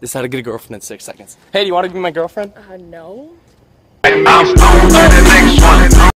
This is how to get a girlfriend in 6 seconds. Hey, do you want to be my girlfriend? No.